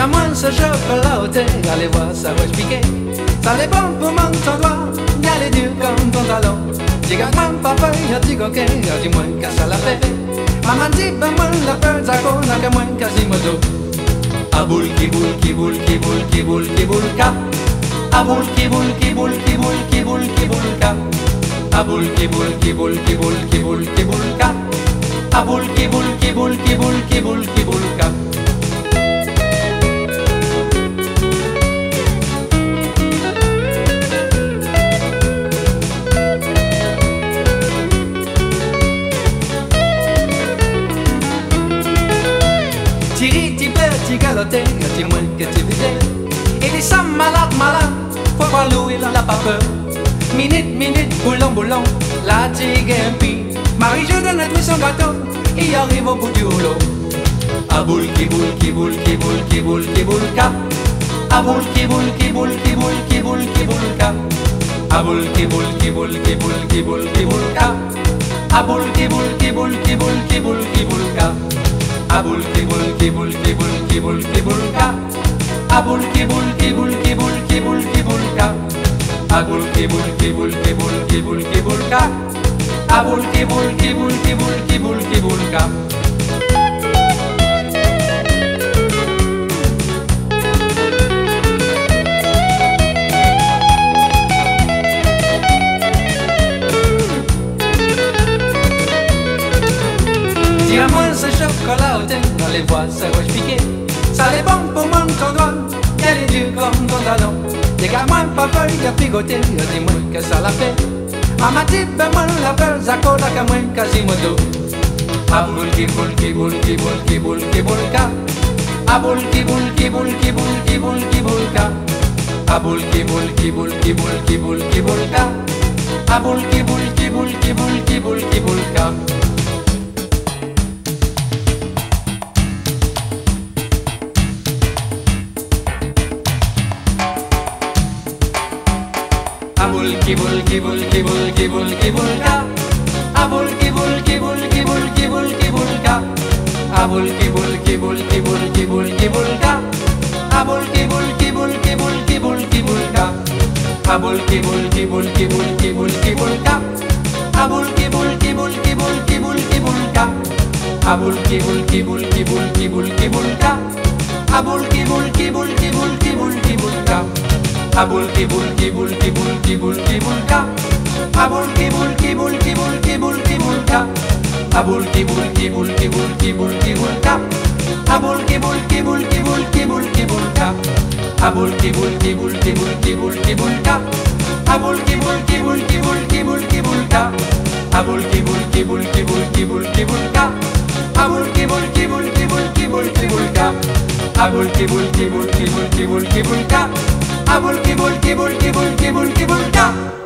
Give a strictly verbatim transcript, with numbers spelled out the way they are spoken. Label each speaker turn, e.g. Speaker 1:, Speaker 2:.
Speaker 1: Dis-moi ce chocolat au thé, allez voir ça va expliquer. Ça dépend pour mon ton doigt, y'a les dur comme ton talon. Dis-moi papa, y'a du coquet, dis-moi qu'à ça la fait. Maman dit ben moi la peur d'ako, n'a qu'à moi Quasimodo. A boule qui boule qui boule qui boule qui boule qui boule ka. A boule qui boule qui boule qui boule qui boule qui boule ka. A boule qui boule qui boule qui boule qui boule qui boule ka. A boule qui boule qui boule qui boule qui boule qui boule ka. Tiri, ti pleure, ti galoté, dis-moi que tu faisais. Et les ça malade, malade, faut voir Louis, la pas peur. Minute, minute, boulon, boulon, la tigre pis. Marie, je donne à son gâteau, et arrive au bout du rouleau. A boule qui boule, qui boule, qui boule, qui boule, qui boule, ka. A boule qui boule, qui boule, qui boule, qui boule, qui boule, ka. A boule qui boule, qui boule, qui boule, qui boule, qui boule, ka. A boule qui boule, qui boule, qui boule, qui boule, qui boule, ka. A boule qui boule, qui boule, qui boule, qui boule, qui boule, ka. A boule qui boule, qui boule, qui boule, qui boule, qui boule, ka. A boule qui boule, qui boule, qui boule, qui boule, qui boule, ka. A boule qui boule, qui boule, qui boule, qui boule, qui boule, ka. Dis-moi ce chocolat au thé, allez voir ça va expliquer. Ça dépend pour mon ton doigt, elle est dure comme ton talon. Dégage-moi papa, y'a picoté, dis-moi que ça l'a fait. Maman dit ben moi la peur, zako la qu'à moi Quasimodo. A boule qui boule, qui boule, qui boule, qui boule, qui boule, ka. A boule qui boule, qui boule, qui boule, qui boule, qui boule, ka. A boule qui boule, qui boule, qui boule, qui boule, qui boule, ka. A boule qui boule, qui boule, qui boule, qui boule, qui boule, ka. A boule qui boule, qui boule, qui boule, qui boule, qui boule, ka. A boule qui boule, qui boule, qui boule, qui boule, qui boule, ka. A boule qui boule, qui boule, qui boule, qui boule, qui boule, ka. A boule qui boule, qui boule, qui boule, qui boule, qui boule, ka. A boule qui boule, qui boule, qui boule, qui boule, qui boule, ka. A boule qui boule, qui boule, qui boule, qui boule, qui boule, ka. A boule qui boule, qui boule, qui boule, qui boule, qui boule, ka. A boule qui boule, qui boule, qui boule, qui boule, qui boule, ka. A boule qui boule, qui boule, qui boule, qui boule, qui boule, ka. A boule qui boule, qui boule, qui boule, qui boule, qui boule, ka. A boule qui boule, qui boule, qui boule, qui boule, qui boule, ka. A boule qui boule, qui boule, qui boule, qui boule, qui boule, ka. A boule qui boule, qui boule, qui boule, qui boule, qui boule, ka. A boule qui boule, qui boule, qui boule, qui boule, qui boule, ka. A boule qui boule, qui boule, qui boule, qui boule, qui boule, ka. A boule qui boule, qui boule, qui boule, qui boule, qui boule, ka. A boule qui boule, qui boule, qui boule, qui boule, qui boule, ka. A boule qui boule, qui boule, qui boule, qui boule, qui boule, ka.